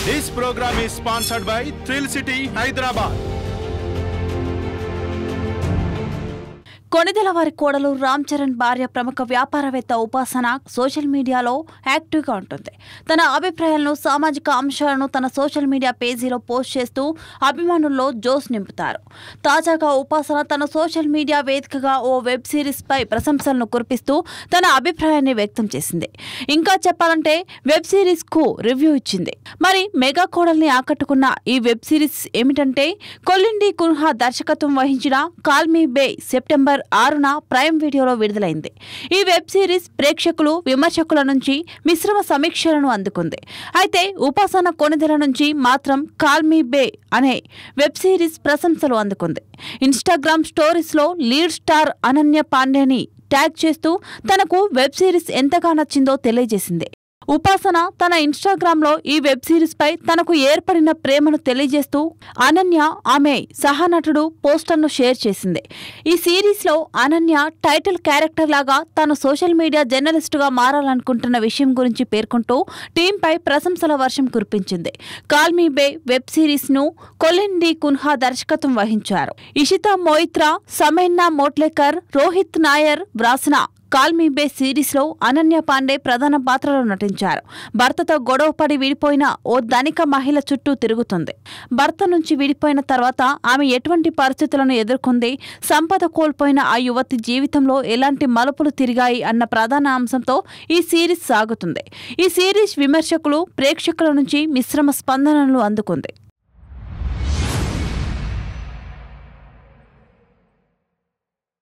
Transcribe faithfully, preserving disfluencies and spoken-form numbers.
This program is sponsored by Thrill City, Hyderabad. కొనిదెలవారి కోడలు రామ్ చరణ్ భార్య ప్రముఖ వ్యాపారవేత్త ఉపాసన సోషల్ మీడియాలో యాక్టివ్గా ఉంటుంది. తన అభిప్రాయాలను సామాజిక అంశాలను తన సోషల్ మీడియా పేజీలో పోస్ట్ చేస్తూ అభిమానుల్లో జోష్ నింపుతారు. తాజాగా ఉపాసన తన సోషల్ మీడియా వేదికగా ఓ వెబ్ సిరీస్ పై ప్రశంసలను కురిపిస్తూ తన అభిప్రాయాన్ని వ్యక్తం చేసింది. ఇంకా చెప్పాలంటే వెబ్ సిరీస్ కు రివ్యూ ఇచ్చింది. మరి మెగా కోడల్ని ఆకట్టుకున్న ఈ వెబ్ సిరీస్ ఏమిటంటే కొలిండి కున్హా దర్శకత్వం వహించిన కాల్ మీ బే సెప్టెంబర్ ఆరున ప్రైమ్ వీడియోలో విడుదలైంది. ఈ వెబ్ సిరీస్ ప్రేక్షకులు విమర్శకుల నుంచి మిశ్రమ సమీక్షలను అందుకుంది. అయితే ఉపాసన కొనిదెల నుంచి మాత్రం కాల్ మీ బే అనే వెబ్ సిరీస్ ప్రశంసలు అందుకుంది. ఇన్స్టాగ్రామ్ స్టోరీస్ లో లీడ్ స్టార్ అనన్య పాండేని ట్యాగ్ చేస్తూ తనకు వెబ్ సిరీస్ ఎంతగా నచ్చిందో తెలియజేసింది. ఉపాసన తన ఇన్స్టాగ్రామ్ లో ఈ వెబ్ సిరీస్ పై తనకు ఏర్పడిన ప్రేమను తెలియజేస్తూ అనన్య ఆమె సహనటుడు పోస్టర్ను షేర్ చేసింది. ఈ సిరీస్ లో అనన్య టైటిల్ క్యారెక్టర్ లాగా తాను సోషల్ మీడియా జర్నలిస్టుగా మారాలనుకుంటున్న విషయం గురించి పేర్కొంటూ టీంపై ప్రశంసల వర్షం కురిపించింది. Call me bae web series ను కొలిండి కున్హా దర్శకత్వం వహించారు. ఇషితా మోయిత్రా, సమేన్నా మోట్లేకర్, రోహిత్ నాయర్ వ్రాసిన కాల్ మీ బే సిరీస్ లో అనన్య పాండే ప్రధాన పాత్రలో నటించారు. భర్తతో గొడవపడి విడిపోయిన ఓ ధనిక మహిళ చుట్టూ తిరుగుతుంది. భర్త నుంచి విడిపోయిన తర్వాత ఆమె ఎటువంటి పరిస్థితులను ఎదుర్కొంది, సంపద కోల్పోయిన ఆ యువతి జీవితంలో ఎలాంటి మలుపులు తిరిగాయి అన్న ప్రధాన అంశంతో ఈ సిరీస్ సాగుతుంది. ఈ సిరీస్ విమర్శకులు, ప్రేక్షకుల నుంచి మిశ్రమ స్పందనలు అందుకుంది.